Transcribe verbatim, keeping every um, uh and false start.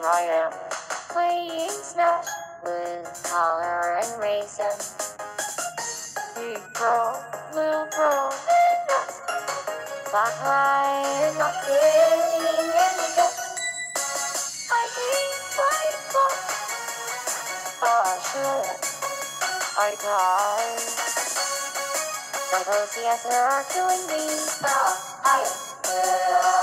I am playing Smash with color and raisin. Big bro, little bro, black light, not getting any good. I hate my book. Oh shit, I died. My O C S are killing me. Oh, I am.